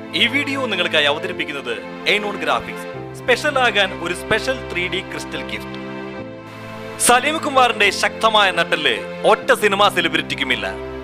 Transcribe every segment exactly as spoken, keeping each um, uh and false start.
ഈ വീഡിയോ നിങ്ങൾക്കായി അവതരിപ്പിക്കുന്നത് എയ്നോൺ ഗ്രാഫിക്സ്. സ്പെഷ്യൽ ആകാൻ ഒരു special three D crystal gift. Salim കുമാറിന്റെ ശക്തമായ നട്ടല് ഒറ്റ സിനിമാ സെലിബ്രിറ്റിക്കുമില്ല.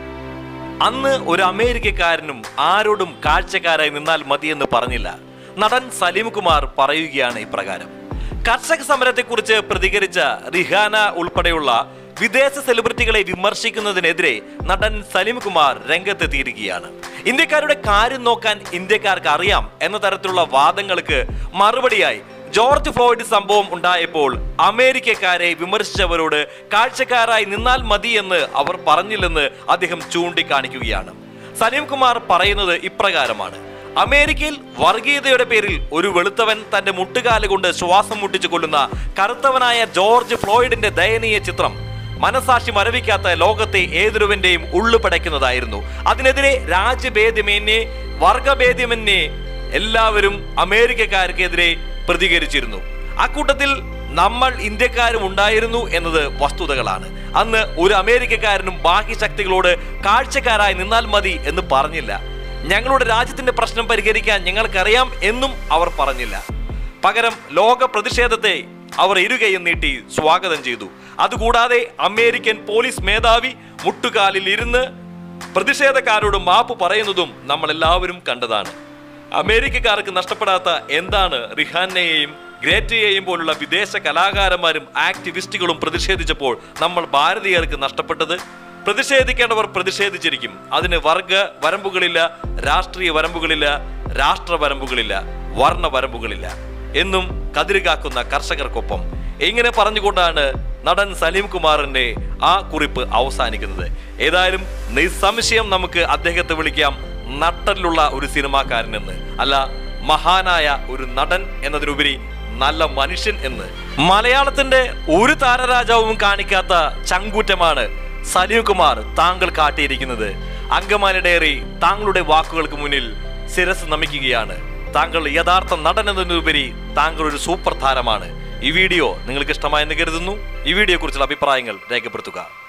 അന്ന് ഒരു അമേരിക്കക്കാരനും ആരോടും കാഴ്ചക്കാരായി നിന്നാൽ മതിയെന്ന് പറഞ്ഞില്ല. നടൻ സലീം കുമാർ പറയുകയാണ് ഇപ്രകാരം. കർഷക സമരത്തെക്കുറിച്ച് പ്രതികരിച്ച റിഹാന ഉൾപ്പെടെയുള്ള വിദേശ സെലിബ്രിറ്റികളെ വിമർശിക്കുന്നതിനെതിരെ നടൻ സലീം കുമാർ രംഗത്തെത്തിയിരിക്കുകയാണ്. ഇന്ത്യക്കാരുടെ കാര്യം നോക്കാൻ ഇന്ത്യക്കാർക്ക് അറിയാം എന്ന തരത്തിലുള്ള വാദങ്ങൾക്ക് മറുപടിയായി ജോർജ് ഫ്ലോയ്ഡ് സംഭവം ഉണ്ടായപ്പോൾ അമേരിക്കക്കാരെ വിമർശിച്ചവരോട് കാഴ്ചക്കാരായി നിന്നാൽ മതി എന്ന് അവർ പറഞ്ഞില്ലെന്ന് അദ്ദേഹം ചൂണ്ടിക്കാണിക്കുകയാണ്. സലീം കുമാർ പറയുന്നത് ഇപ്രകാരമാണ്. അമേരിക്കയിൽ വർഗീയതയുടെ പേരിൽ ഒരു വെളുത്തവൻ തന്റെ മുട്ടുകാല് കൊണ്ട് ശ്വാസം മുട്ടിച്ചു കൊല്ലുന്ന കറുത്തവനായ ജോർജ് ഫ്ലോയ്ഡിന്റെ ദയനീയ ചിത്രം മനസാക്ഷി മരവിക്കാത്ത ലോകത്തെ ഏതൊരുവന്റെയും ഉള്ളു പടയ്ക്കുന്നതായിരുന്നു. അതിനെതിരെ രാജ്യഭേദ്യമന്യേ വർഗഭേദ്യമന്യേ എല്ലാവരും അമേരിക്കക്കാർക്കെതിരെ പ്രതികരിച്ചിരുന്നു. അക്കൂട്ടത്തിൽ നമ്മൾ ഇന്ത്യക്കാരും ഉണ്ടായിരുന്നു എന്നത് വസ്തുതകളാണ്. അന്ന് ഒരു അമേരിക്കക്കാരനും ബാഹ്യ ശക്തികളോട് കാഴ്ചക്കാരായി നിന്നാൽ മതി എന്ന് പറഞ്ഞില്ല. ഞങ്ങളുടെ രാജ്യത്തിന്റെ പ്രശ്നം പരിഹരിക്കാൻ ഞങ്ങൾക്കറിയാം എന്നും അവർ പറഞ്ഞില്ല. പകരം ലോക പ്രതിഷേധത്തെ അവർ ഇരുകൈയും നീട്ടി സ്വാഗതം ചെയ്തു. അതുകൂടാതെ അമേരിക്കൻ പോലീസ് മേധാവി മുട്ടുകാലിൽ ഇരുന്ന് പ്രതിഷേധക്കാരോട് മാപ്പ് പറയുന്നതും നമ്മൾ എല്ലാവരും കണ്ടതാണ്. അമേരിക്കക്കാർക്ക് നഷ്ടപ്പെടാത്ത എന്താണ് റിഹാനയെയും ഗ്രേറ്റയെയും പോലുള്ള വിദേശ കലാകാരന്മാരും ആക്ടിവിസ്റ്റുകളും പ്രതിഷേധിച്ചപ്പോൾ നമ്മൾ ഭാരതീയർക്ക് നഷ്ടപ്പെട്ടത്? പ്രതിഷേധിക്കേണ്ടവർ പ്രതിഷേധിച്ചിരിക്കും. അതിന് വർഗ വരമ്പുകളില്ല, രാഷ്ട്രീയ വരമ്പുകളില്ല, രാഷ്ട്ര വരമ്പുകളില്ല, വർണ്ണ വരമ്പുകളില്ല എന്നും കതിരുകാക്കുന്ന കർഷകർക്കൊപ്പം. ഇങ്ങനെ പറഞ്ഞുകൊണ്ടാണ് നടൻ സലീം കുമാറിന്റെ ആ കുറിപ്പ് അവസാനിക്കുന്നത്. ഏതായാലും നിസ്സംശയം നമുക്ക് അദ്ദേഹത്തെ വിളിക്കാം നട്ടലുള്ള ഒരു സിനിമാക്കാരനെന്ന്, അല്ല മഹാനായ ഒരു നടൻ എന്നതിനുപരി നല്ല മനുഷ്യൻ എന്ന്. മലയാളത്തിന്റെ ഒരു താരരാജാവും കാണിക്കാത്ത ചങ്കൂറ്റമാണ് സലീം കുമാർ താങ്കൾ കാട്ടിയിരിക്കുന്നത്. അങ്കമാലി ഡയറി താങ്കളുടെ വാക്കുകൾക്ക് മുന്നിൽ ശിരസ് നമിക്കുകയാണ്. താങ്കൾ യഥാർത്ഥ നടൻ എന്നതിനുപരി താങ്കൾ ഒരു സൂപ്പർ താരമാണ്. ഈ വീഡിയോ നിങ്ങൾക്ക് ഇഷ്ടമായെന്ന് കരുതുന്നു. ഈ വീഡിയോയെ കുറിച്ചുള്ള അഭിപ്രായങ്ങൾ രേഖപ്പെടുത്തുക.